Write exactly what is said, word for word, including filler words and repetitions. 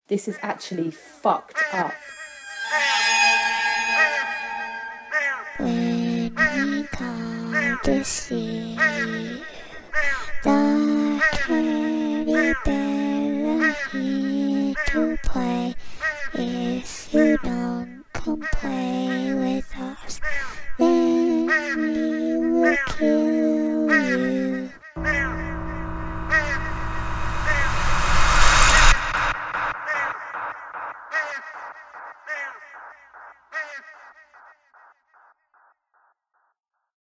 This is actually fucked up. When we come to see the teddy bear here to play, if you don't complain.